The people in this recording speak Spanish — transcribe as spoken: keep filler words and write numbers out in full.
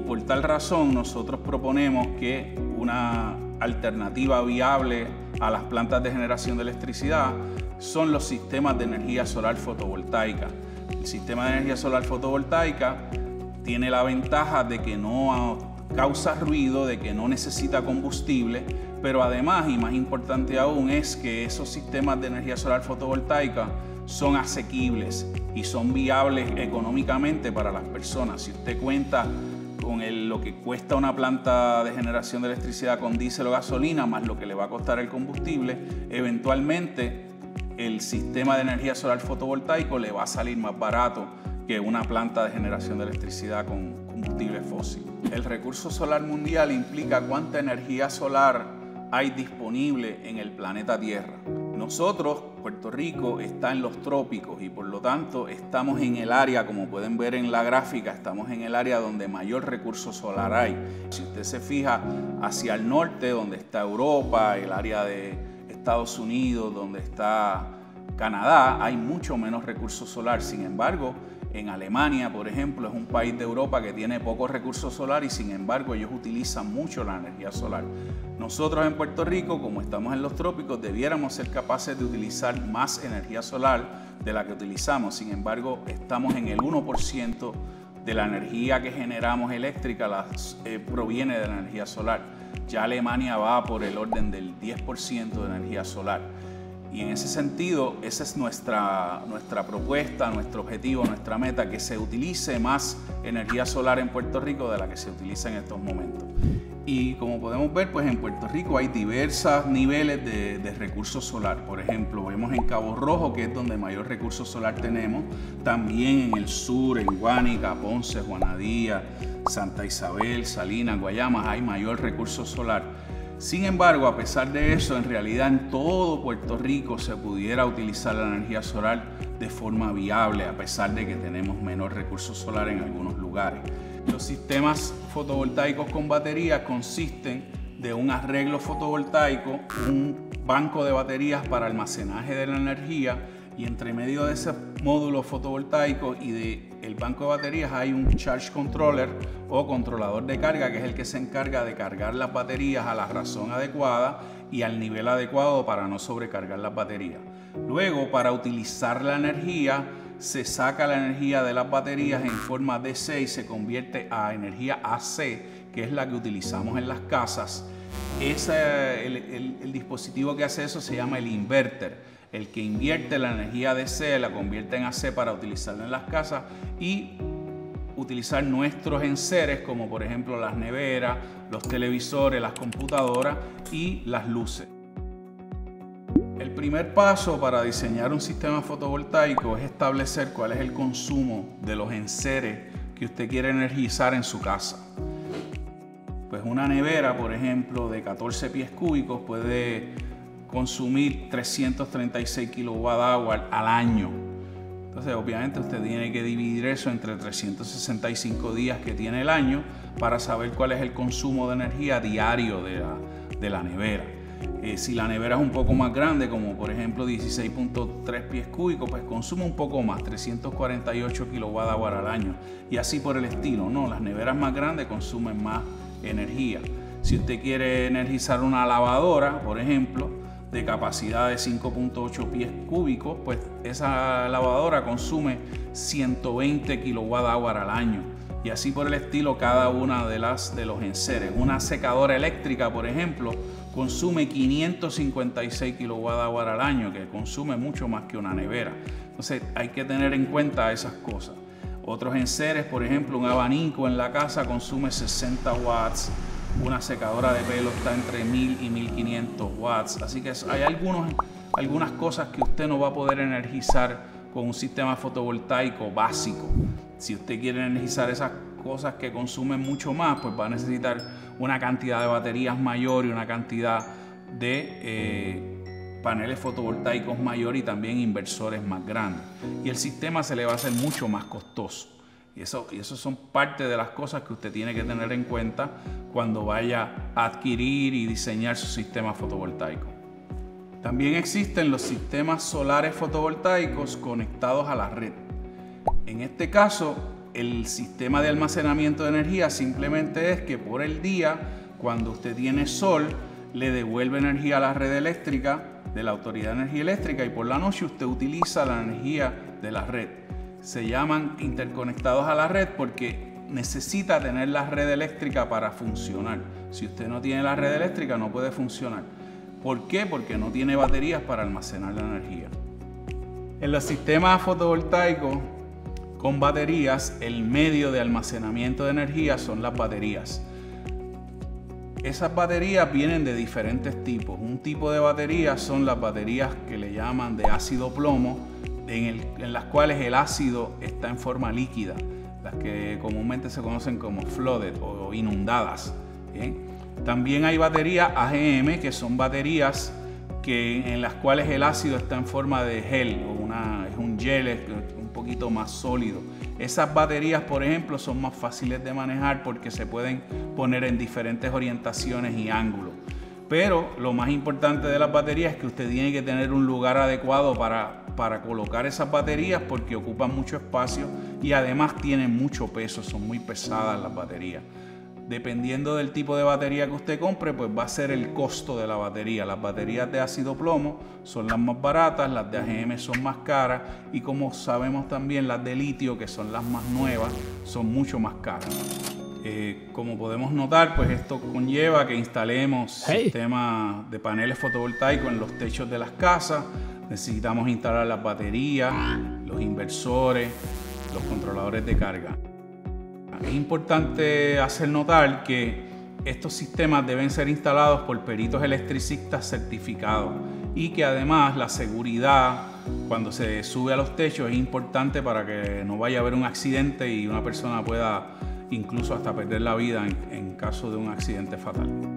por tal razón nosotros proponemos que una alternativa viable a las plantas de generación de electricidad son los sistemas de energía solar fotovoltaica. El sistema de energía solar fotovoltaica tiene la ventaja de que no causa ruido, de que no necesita combustible, pero además, y más importante aún, es que esos sistemas de energía solar fotovoltaica son asequibles y son viables económicamente para las personas. Si usted cuenta con el, lo que cuesta una planta de generación de electricidad con diésel o gasolina, más lo que le va a costar el combustible, eventualmente el sistema de energía solar fotovoltaico le va a salir más barato que una planta de generación de electricidad con combustible fósil. El recurso solar mundial implica cuánta energía solar hay disponible en el planeta Tierra. Nosotros, Puerto Rico, está en los trópicos y por lo tanto estamos en el área, como pueden ver en la gráfica, estamos en el área donde mayor recurso solar hay. Si usted se fija hacia el norte, donde está Europa, el área de Estados Unidos, donde está Canadá, hay mucho menos recurso solar. Sin embargo, en Alemania, por ejemplo, es un país de Europa que tiene poco recurso solar y sin embargo ellos utilizan mucho la energía solar. Nosotros en Puerto Rico, como estamos en los trópicos, debiéramos ser capaces de utilizar más energía solar de la que utilizamos. Sin embargo, estamos en el uno por ciento de la energía que generamos eléctrica la, eh, proviene de la energía solar. Ya Alemania va por el orden del diez por ciento de energía solar. Y en ese sentido, esa es nuestra, nuestra propuesta, nuestro objetivo, nuestra meta, que se utilice más energía solar en Puerto Rico de la que se utiliza en estos momentos. Y como podemos ver, pues en Puerto Rico hay diversos niveles de, de recursos solar. Por ejemplo, vemos en Cabo Rojo, que es donde mayor recurso solar tenemos. También en el sur, en Guánica, Ponce, Juanadía, Santa Isabel, Salinas, Guayamas, hay mayor recurso solar. Sin embargo, a pesar de eso, en realidad en todo Puerto Rico se pudiera utilizar la energía solar de forma viable, a pesar de que tenemos menor recurso solar en algunos lugares. Los sistemas fotovoltaicos con baterías consisten de un arreglo fotovoltaico, un banco de baterías para almacenaje de la energía y entre medio de ese módulo fotovoltaico y del banco de baterías hay un charge controller o controlador de carga, que es el que se encarga de cargar las baterías a la razón adecuada y al nivel adecuado para no sobrecargar las baterías. Luego, para utilizar la energía, se saca la energía de las baterías en forma D C y se convierte a energía A C, que es la que utilizamos en las casas. Ese, el, el, el dispositivo que hace eso se llama el inverter. El que invierte la energía D C la convierte en A C para utilizarla en las casas y utilizar nuestros enseres, como por ejemplo las neveras, los televisores, las computadoras y las luces. El primer paso para diseñar un sistema fotovoltaico es establecer cuál es el consumo de los enseres que usted quiere energizar en su casa. Pues una nevera, por ejemplo, de catorce pies cúbicos puede consumir trescientos treinta y seis kilowatt hour al año. Entonces, obviamente, usted tiene que dividir eso entre trescientos sesenta y cinco días que tiene el año para saber cuál es el consumo de energía diario de la, de la nevera. Eh, si la nevera es un poco más grande, como por ejemplo dieciséis punto tres pies cúbicos, pues consume un poco más, trescientos cuarenta y ocho kilowatt hour al año. Y así por el estilo, ¿no? Las neveras más grandes consumen más energía. Si usted quiere energizar una lavadora, por ejemplo, de capacidad de cinco punto ocho pies cúbicos, pues esa lavadora consume ciento veinte kilowatt hour al año. Y así por el estilo cada una de las de los enseres. Una secadora eléctrica, por ejemplo, consume quinientos cincuenta y seis kilowatt hour al año, que consume mucho más que una nevera. Entonces hay que tener en cuenta esas cosas. Otros enseres, por ejemplo, un abanico en la casa consume sesenta watts. Una secadora de pelo está entre mil y mil quinientos watts. Así que hay algunos, algunas cosas que usted no va a poder energizar con un sistema fotovoltaico básico. Si usted quiere energizar esas cosas que consumen mucho más, pues va a necesitar una cantidad de baterías mayor y una cantidad de eh, paneles fotovoltaicos mayor y también inversores más grandes. Y el sistema se le va a hacer mucho más costoso. Y eso, y eso son parte de las cosas que usted tiene que tener en cuenta cuando vaya a adquirir y diseñar su sistema fotovoltaico. También existen los sistemas solares fotovoltaicos conectados a la red. En este caso, el sistema de almacenamiento de energía simplemente es que por el día, cuando usted tiene sol, le devuelve energía a la red eléctrica de la Autoridad de Energía Eléctrica y por la noche usted utiliza la energía de la red. Se llaman interconectados a la red porque necesita tener la red eléctrica para funcionar. Si usted no tiene la red eléctrica no puede funcionar. ¿Por qué? Porque no tiene baterías para almacenar la energía. En los sistemas fotovoltaicos con baterías, el medio de almacenamiento de energía son las baterías. Esas baterías vienen de diferentes tipos. Un tipo de baterías son las baterías que le llaman de ácido plomo, en, el, en las cuales el ácido está en forma líquida, las que comúnmente se conocen como flooded o inundadas. ¿Bien? También hay baterías A G M, que son baterías que, en las cuales el ácido está en forma de gel, o una, es un gel es un poquito más sólido. Esas baterías, por ejemplo, son más fáciles de manejar porque se pueden poner en diferentes orientaciones y ángulos. Pero lo más importante de las baterías es que usted tiene que tener un lugar adecuado para, para colocar esas baterías porque ocupan mucho espacio y además tienen mucho peso, son muy pesadas las baterías. Dependiendo del tipo de batería que usted compre, pues va a ser el costo de la batería. Las baterías de ácido plomo son las más baratas, las de A G M son más caras y como sabemos también las de litio, que son las más nuevas, son mucho más caras. Eh, como podemos notar, pues esto conlleva que instalemos hey. sistemas de paneles fotovoltaicos en los techos de las casas. Necesitamos instalar las baterías, los inversores, los controladores de carga. Es importante hacer notar que estos sistemas deben ser instalados por peritos electricistas certificados y que además la seguridad cuando se sube a los techos es importante para que no vaya a haber un accidente y una persona pueda incluso hasta perder la vida en, en caso de un accidente fatal.